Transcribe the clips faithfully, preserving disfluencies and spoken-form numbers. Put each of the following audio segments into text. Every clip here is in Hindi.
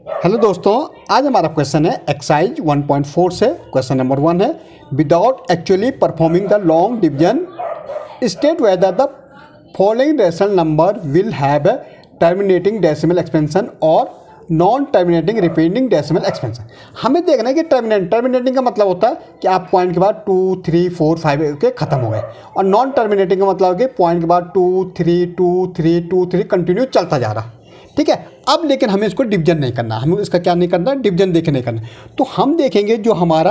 हेलो दोस्तों, आज हमारा क्वेश्चन है एक्सरसाइज वन पॉइंट फोर से। क्वेश्चन नंबर वन है, without actually performing the long division state whether the following rational number will have a terminating decimal expansion और non terminating repeating decimal expansion. हमें देखना है कि टर्मिनेट टर्मिनेटिंग का मतलब होता है कि आप पॉइंट के बाद टू थ्री फोर फाइव के खत्म हो गए, और नॉन टर्मिनेटिंग का मतलब है कि पॉइंट के बाद two three two three two three continue चलता जा रहा। ठीक है, अब लेकिन हमें इसको डिवीजन नहीं करना, हमें इसका क्या नहीं करना, डिवीजन देखे नहीं करना। तो हम देखेंगे जो हमारा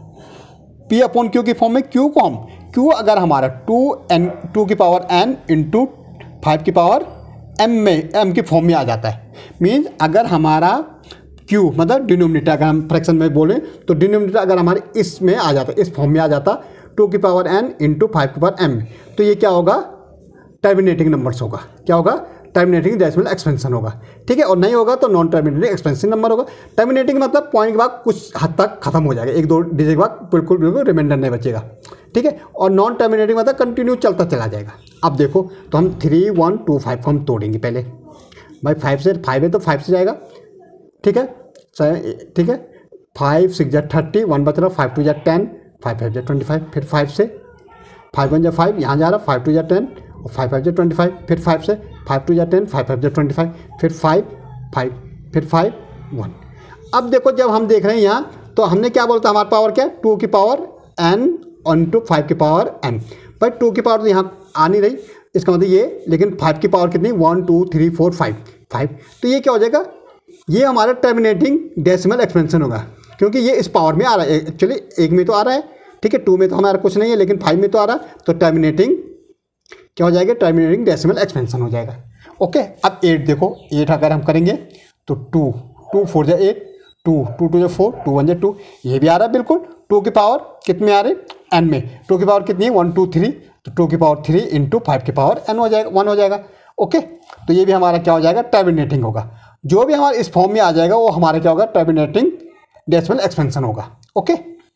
पी अपॉन क्यू की फॉर्म में क्यू को हम क्यू अगर हमारा टू एन टू की पावर एन इंटू फाइव की पावर एम में एम की फॉर्म में आ जाता है। मीन्स अगर हमारा q मतलब डिनोमिनेटर, अगर हम फ्रैक्शन में बोलें तो डिनोमिनेटर अगर हमारे इसमें आ जाता, इस फॉर्म में आ जाता टू की पावर n इंटू फाइव की पावर m, तो ये क्या होगा, टर्मिनेटिंग नंबर्स होगा। क्या होगा, टर्मिनेटिंग डेसिमल एक्सपेंशन होगा। ठीक है, और नहीं होगा तो नॉन टर्मिनेटिंग एक्सपेंशन नंबर होगा। टर्मिनेटिंग मतलब पॉइंट के बाद कुछ हद तक खत्म हो जाएगा, एक दो डिजिट के बाद बिल्कुल बिल्कुल रिमाइंडर नहीं बचेगा। ठीक है, और नॉन टर्मिनेटिंग मतलब कंटिन्यू चलता चला जाएगा। अब देखो तो हम थ्री वन टू फाइव को हम तोड़ेंगे पहले। भाई फाइव से फाइव है तो फाइव से जाएगा। ठीक है, ठीक है, फाइव सिक्स जा थर्टी, वन बच रहा, फाइव टू जा टेन, फाइव फाइव जा ट्वेंटी फाइव, फिर फाइव से फाइव वन जा फाइव, यहाँ जा रहा, फाइव टू जा टेन और फाइव फाइव जा ट्वेंटी फाइव, फिर फाइव से फाइव टू जा टेन, फाइव फाइव जा ट्वेंटी फाइव, फिर फाइव फाइव, फिर फाइव वन। अब देखो जब हम देख रहे हैं यहाँ तो हमने क्या बोलता, हमारा पावर क्या है, टू की power n on two five की पावर एन। पर टू की पावर तो यहाँ आ नहीं रही, इसका मतलब ये, लेकिन फाइव की पावर कितनी, one two three four five five, तो ये क्या हो जाएगा, ये हमारा टर्मिनेटिंग डेसिमल एक्सपेंशन होगा, क्योंकि ये इस पावर में आ रहा है। एक्चुअली एक में तो आ रहा है, ठीक है, टू में तो हमारा कुछ नहीं है, लेकिन फाइव में तो आ रहा है, तो टर्मिनेटिंग क्या हो जाएगा, टर्मिनेटिंग डेसिमल एक्सपेंशन हो जाएगा। ओके, अब एट देखो, एट अगर हम करेंगे तो टू टू फोर जा एट, टू टू टू जा फोर, टू वन जा टू, ये भी आ रहा है बिल्कुल। टू की पावर कितने आ रहे, एन में, टू की पावर कितनी है, वन टू थ्री, तो टू की पावर थ्री इंटू फाइव की पावर एन हो जाएगा, वन हो जाएगा। ओके, तो ये भी हमारा क्या हो जाएगा, टर्मिनेटिंग होगा। जो भी हमारे इस फॉर्म में आ जाएगा वो हमारा क्या होगा, टर्मिनेटिंग डेसिमल एक्सपेंशन होगा। ओके,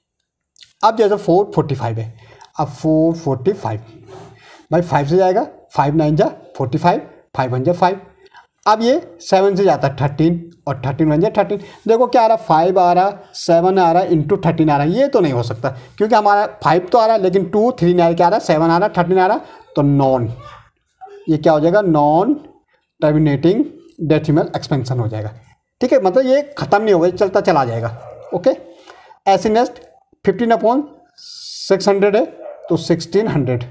अब जैसे फोर फोर्टी फाइव है, अब फोर फोर्टी फाइव भाई फाइव से जाएगा, फाइव नाइन जा फोर्टी फाइव, फाइव वन जा फाइव। अब ये सेवन से जाता है थर्टीन, और थर्टीन वन जा थर्टीन। देखो क्या आ रहा, फाइव आ रहा, सेवन आ रहा, इंटू थर्टीन आ रहा है, ये तो नहीं हो सकता क्योंकि हमारा फाइव तो आ रहा है, लेकिन टू थ्री नहीं आ रहा, क्या आ रहा है, सेवन आ रहा, थर्टीन आ रहा, तो नॉन, ये क्या हो जाएगा, नॉन टर्मिनेटिंग डेसिमल एक्सपेंशन हो जाएगा। ठीक है, मतलब ये खत्म नहीं होगा, चलता चला जाएगा। ओके, ऐसे next fifteen upon six hundred है तो सिक्सटीन हंड्रेड,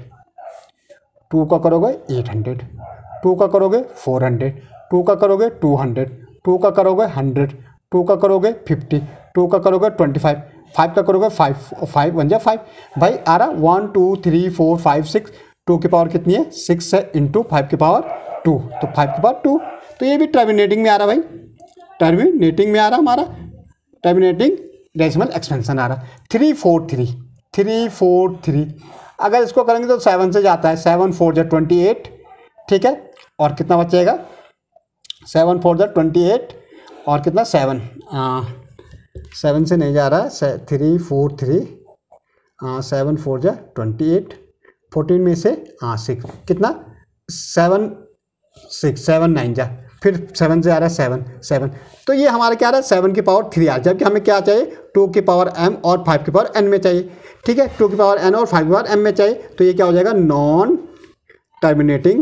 टू का करोगे एट हंड्रेड, टू का करोगे फोर हंड्रेड, टू का करोगे टू हंड्रेड, टू का करोगे हंड्रेड, टू का करोगे फिफ्टी, टू का करोगे ट्वेंटी फाइव, फाइव का करोगे फाइव, फाइव वन जा फाइव। भाई आ रहा one two three four five six, two की पावर कितनी है, सिक्स है, इंटू फाइव की पावर टू, तो फाइव की पावर टू, तो ये भी टर्मिनेटिंग में आ रहा भाई, टर्मिनेटिंग में आ रहा हमारा, टर्मिनेटिंग डेसिमल एक्सपेंशन आ रहा। Three four three, three four three अगर इसको करेंगे तो सेवन से जाता है, सेवन फोर जा ट्वेंटी एट। ठीक है, और कितना बचेगा, सेवन फोर जा ट्वेंटी एट, और कितना सेवन, सेवन से नहीं जा रहा है, three four three, seven four जा ट्वेंटी एट, फोर्टीन में से हाँ सिक्स, कितना सेवन सिक्स, सेवन नाइन जा, फिर सेवन से आ रहा है सेवन सेवन, तो ये हमारा क्या आ रहा है, सेवन की पावर थ्री आ रहा है, जबकि हमें क्या चाहिए, टू की पावर एम और फाइव की पावर एन में चाहिए। ठीक है, टू की पावर एन और फाइव की पावर एम में चाहिए, तो ये क्या हो जाएगा, नॉन टर्मिनेटिंग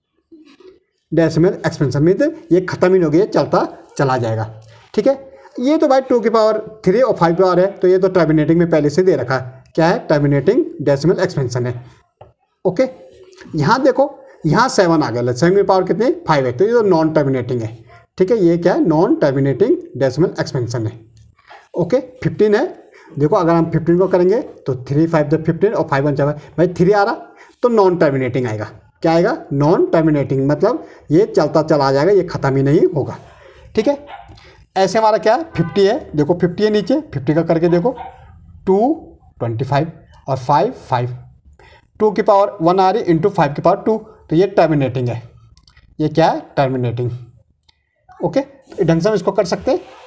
डेसिमल एक्सपेंशन में, तो ये खत्म ही हो गया, चलता चला जाएगा। ठीक है, ये तो भाई टू की पावर थ्री और फाइव की पावर है, तो ये तो टर्मिनेटिंग में पहले से दे रखा है, क्या है, टर्मिनेटिंग डेसिमल एक्सपेंशन है। ओके, यहाँ देखो, यहाँ सेवन आ गया, सेवन की पावर कितनी, फाइव है, तो ये तो नॉन टर्मिनेटिंग है। ठीक है, ये क्या है, नॉन टर्मिनेटिंग डेसिमल एक्सपेंशन है। ओके, फिफ्टीन है, देखो अगर हम फिफ्टीन को करेंगे तो थ्री फाइव द फिफ्टीन और फाइव वन चार, भाई थ्री आ रहा तो नॉन टर्मिनेटिंग आएगा। क्या आएगा, नॉन टर्मिनेटिंग, मतलब ये चलता चला जाएगा, ये खत्म ही नहीं होगा। ठीक है, ऐसे हमारा क्या है, फिफ्टी है, देखो फिफ्टी है नीचे, फिफ्टी का करके देखो, टू ट्वेंटी फाइव और फाइव फाइव, टू की पावर वन आ रही इंटू फाइव की पावर टू, तो ये टर्मिनेटिंग है, ये क्या है, टर्मिनेटिंग। ओके, ढंग से हम इसको कर सकते हैं।